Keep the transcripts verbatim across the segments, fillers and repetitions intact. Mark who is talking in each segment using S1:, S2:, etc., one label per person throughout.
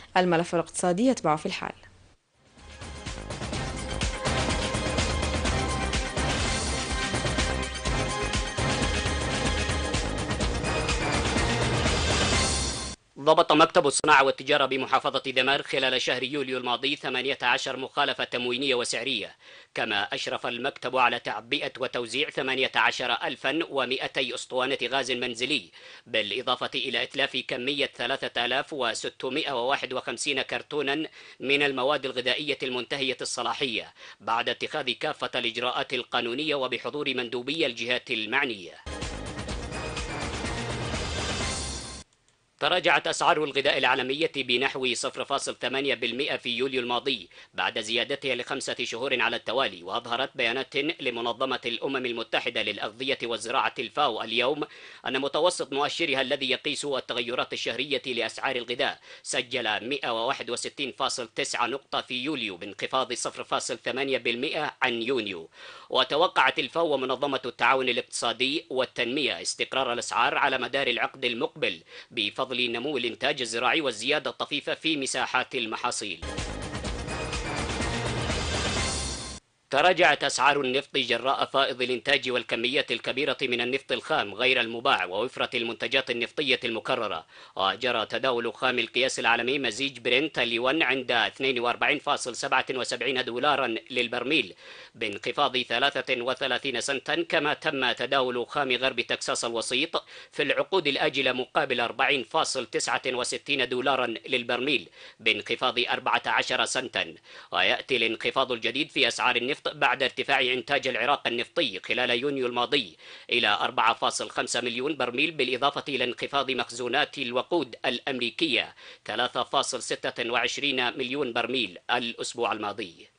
S1: الملف الاقتصادي يتبع في الحال.
S2: ضبط مكتب الصناعة والتجارة بمحافظة دمار خلال شهر يوليو الماضي ثمانية عشر مخالفة تموينية وسعرية، كما أشرف المكتب على تعبئة وتوزيع ثمانية عشر ألفا ومئتي أسطوانة غاز منزلي، بالإضافة إلى إتلاف كمية ثلاثة آلاف وستمئة وواحد وخمسين كرتونا من المواد الغذائية المنتهية الصلاحية، بعد اتخاذ كافة الإجراءات القانونية وبحضور مندوبي الجهات المعنية. تراجعت أسعار الغذاء العالمية بنحو صفر فاصل ثمانية بالمئة في يوليو الماضي بعد زيادتها لخمسة شهور على التوالي. وأظهرت بيانات لمنظمة الأمم المتحدة للأغذية والزراعة الفاو اليوم أن متوسط مؤشرها الذي يقيس التغيرات الشهرية لأسعار الغذاء سجل مئة وواحد وستين فاصل تسعة نقطة في يوليو بانخفاض صفر فاصل ثمانية بالمئة عن يونيو. وتوقعت الفاو ومنظمة التعاون الاقتصادي والتنمية استقرار الأسعار على مدار العقد المقبل بفضل نمو الإنتاج الزراعي والزيادة الطفيفة في مساحات المحاصيل. تراجعت أسعار النفط جراء فائض الإنتاج والكميات الكبيرة من النفط الخام غير المباع ووفرة المنتجات النفطية المكررة. وجرى تداول خام القياس العالمي مزيج برنت لون عند اثنين وأربعين فاصل سبعة وسبعين دولارا للبرميل بانخفاض ثلاثة وثلاثين سنتا، كما تم تداول خام غرب تكساس الوسيط في العقود الآجلة مقابل أربعين فاصل تسعة وستين دولارا للبرميل بانخفاض أربعة عشر سنتا. ويأتي الانخفاض الجديد في أسعار النفط بعد ارتفاع إنتاج العراق النفطي خلال يونيو الماضي إلى أربعة فاصل خمسة مليون برميل، بالإضافة إلى انخفاض مخزونات الوقود الأمريكية ثلاثة فاصل ستة وعشرين مليون برميل الأسبوع الماضي.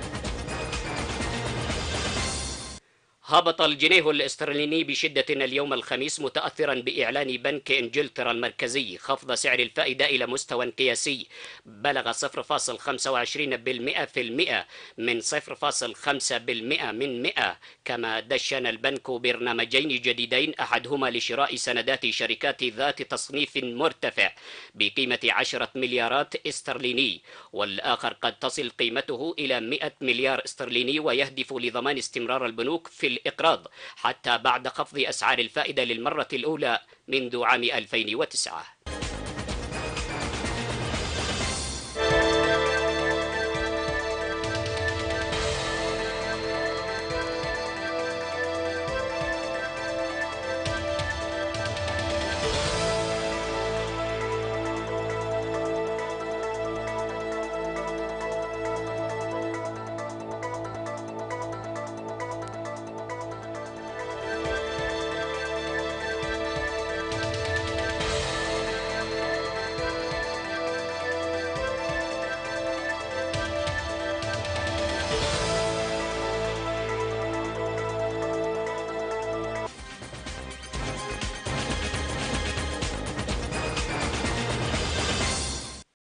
S2: هبط الجنيه الاسترليني بشدة اليوم الخميس متأثرا بإعلان بنك إنجلترا المركزي خفض سعر الفائدة إلى مستوى قياسي بلغ صفر فاصل خمسة وعشرين بالمئة في المئة من صفر فاصل خمسة بالمئة من مئة. كما دشن البنك برنامجين جديدين، أحدهما لشراء سندات شركات ذات تصنيف مرتفع بقيمة عشرة مليارات استرليني، والآخر قد تصل قيمته إلى مئة مليار استرليني، ويهدف لضمان استمرار البنوك في الإقراض حتى بعد خفض أسعار الفائدة للمرة الأولى منذ عام ألفين وتسعة.